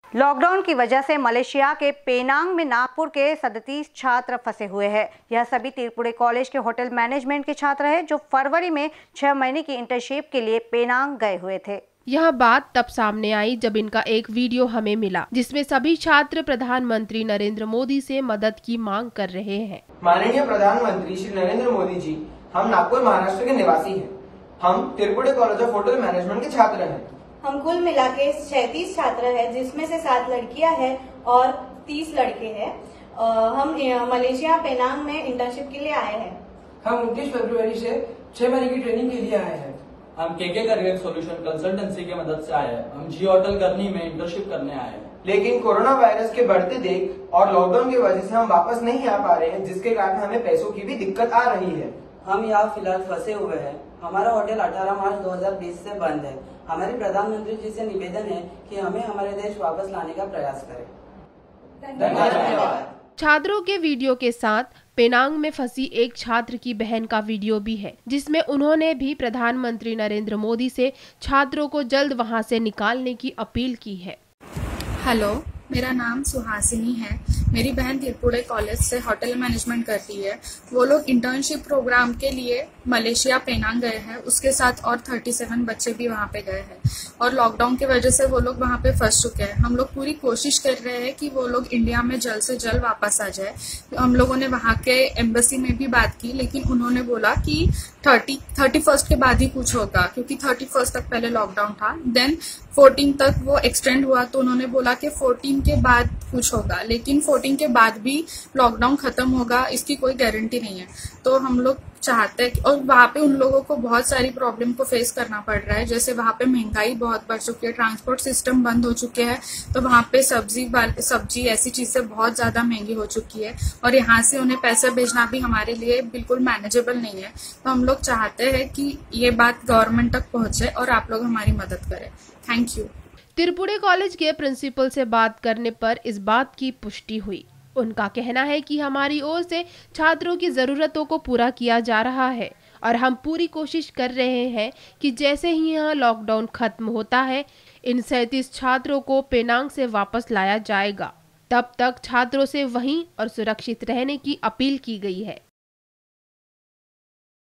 Lockdown की वजह से मलेशिया के पेनांग में नागपुर के 37 छात्र फंसे हुए हैं। यह सभी त्रिपुरे कॉलेज के होटल मैनेजमेंट के छात्र हैं जो फरवरी में 6 महीने की इंटर्नशिप के लिए पेनांग गए हुए थे। यह बात तब सामने आई जब इनका एक वीडियो हमें मिला जिसमें सभी छात्र प्रधानमंत्री नरेंद्र मोदी से मदद की मांग कर रहे हैं। माननीय प्रधानमंत्री श्री नरेंद्र मोदी जी, हम नागपुर महाराष्ट्र के निवासी हैं। हम Tripure college of hotel management के छात्र हैं। हम कुल मिला के 36 छात्र हैं, जिसमें से 7 लड़कियां हैं और 30 लड़के हैं। हम मलेशिया पेनांग में इंटर्नशिप के लिए आए हैं। हम 29 फरवरी से 6 महीने की ट्रेनिंग के लिए आए हैं। हम के करियर सॉल्यूशन कंसल्टेंसी की मदद से आए हैं। हम जी होटल करनी में इंटर्नशिप करने आए हैं। लेकिन कोरोना वायरस के बढ़ते देख और लॉकडाउन की वजह से हम वापस नहीं आ पा रहे हैं, जिसके कारण हमें पैसों की भी दिक्कत आ रही है। हम यहाँ फिलहाल फंसे हुए हैं। हमारा होटल 18 मार्च 2020 से बंद है। हमारे प्रधानमंत्री जी से निवेदन है कि हमें हमारे देश वापस लाने का प्रयास करें। धन्यवाद। छात्रों के वीडियो के साथ पेनांग में फंसी एक छात्र की बहन का वीडियो भी है जिसमें उन्होंने भी प्रधानमंत्री नरेंद्र मोदी से छात्रों को जल्द वहां से निकालने की अपील की है। हेलो, मेरा नाम सुहासिनी है। मेरी बहन त्रिपुरे कॉलेज से होटल मैनेजमेंट करती है। वो लोग इंटर्नशिप प्रोग्राम के लिए मलेशिया पेनांग गए हैं। उसके साथ और 37 बच्चे भी वहाँ पे गए हैं और लॉकडाउन की वजह से वो लोग वहाँ पे फंस चुके हैं। हम लोग पूरी कोशिश कर रहे हैं कि वो लोग इंडिया में जल्द से जल्द वापस आ जाए। हम लोगों ने वहाँ के एम्बेसी में भी बात की, लेकिन उन्होंने बोला कि 31 के बाद ही कुछ होगा, क्योंकि 31 तक पहले लॉकडाउन था। देन 14 तक वो एक्सटेंड हुआ, तो उन्होंने बोला कि 14 के बाद कुछ होगा, लेकिन 14 के बाद भी लॉकडाउन खत्म होगा इसकी कोई गारंटी नहीं है। तो हम लोग चाहते हैं, और वहाँ पे उन लोगों को बहुत सारी प्रॉब्लम को फेस करना पड़ रहा है। जैसे वहाँ पे महंगाई बहुत बढ़ चुकी है, ट्रांसपोर्ट सिस्टम बंद हो चुके हैं, तो वहाँ पे सब्जी ऐसी चीजें बहुत ज्यादा महंगी हो चुकी है और यहाँ से उन्हें पैसे भेजना भी हमारे लिए बिल्कुल मैनेजेबल नहीं है। तो हम लोग चाहते हैं कि ये बात गवर्नमेंट तक पहुंचे और आप लोग हमारी मदद करें। Thank you. त्रिपुरे कॉलेज के प्रिंसिपल से बात करने पर इस बात की पुष्टि हुई। उनका कहना है कि हमारी ओर से छात्रों की जरूरतों को पूरा किया जा रहा है और हम पूरी कोशिश कर रहे हैं कि जैसे ही यहाँ लॉकडाउन खत्म होता है इन 37 छात्रों को पेनांग से वापस लाया जाएगा। तब तक छात्रों से वहीं और सुरक्षित रहने की अपील की गई है।